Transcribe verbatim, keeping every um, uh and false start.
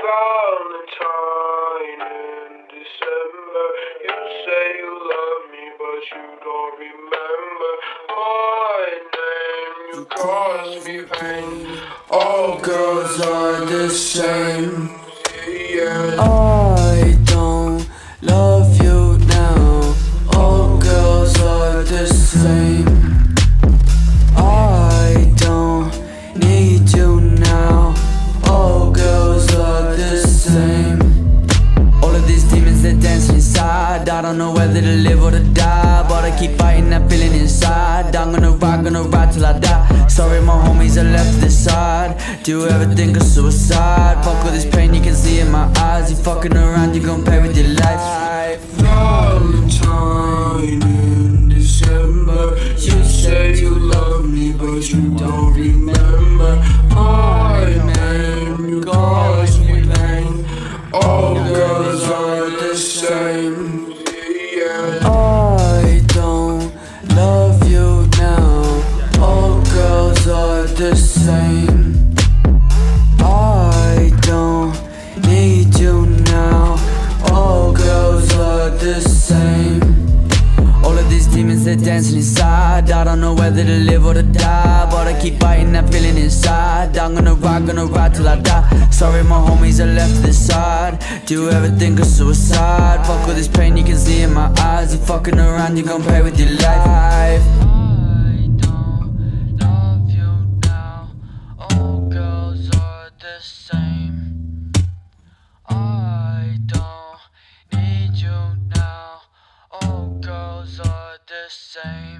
Valentine in December. You say you love me, but you don't remember my name. You cause me pain. All girls are the same. Yeah. I don't love you now. All girls are the same. I don't need you now. All girls are the same. All of these demons, they're dancing inside. I don't know whether to live or to die, but I keep fighting that feeling inside. I'm gonna rock, gonna ride till I die. Sorry my homies, I left this side. Do you ever think of suicide? Fuck all this pain, you can see in my eyes. You fucking around, you gon' pay with your life. Valentine in December. You say you love me, but you don't remember my name. You cause me pain. All girls are the same. Yeah. I don't love you now. All girls are the same. I don't need you now. All girls are the same. All of these demons, they're dancing inside. I don't know whether to live or to die, but I keep fighting that feeling inside. I'm gonna rock, gonna ride till I die. Sorry my homies, I left this side. Do you ever think of suicide? Fuck all this pain, you can see in my eyes. You fucking around, you gon' pay with your life. I don't love you now. All girls are the same. I don't need you now. All girls are the same.